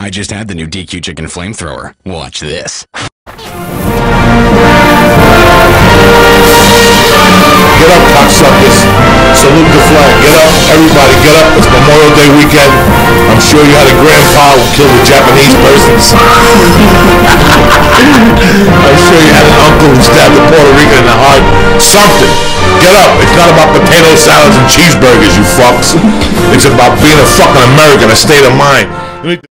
I just had the new DQ Chicken Flamethrower. Watch this. Get up, cocksuckers. Salute the flag. Get up, everybody, get up. It's Memorial Day weekend. I'm sure you had a grandpa who killed a Japanese person. I'm sure you had an uncle who stabbed a Puerto Rican in the heart. Something. Get up. It's not about potato salads and cheeseburgers, you fucks. It's about being a fucking American, a state of mind.